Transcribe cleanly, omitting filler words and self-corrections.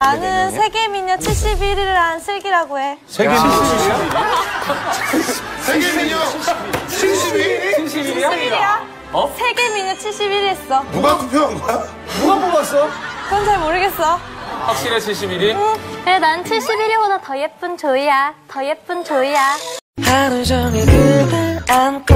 나는 세계미녀 71위를 한 슬기라고 해. 세계미녀 71? 71이야? 세계미녀 71위 했어. 누가 투표한 거야? 누가 뽑았어? 그건 잘 모르겠어. 확실해 71위? 응. 그래, 난 71위보다 더 예쁜 조이야. 더 예쁜 조이야. 하루 종일 그댈 안고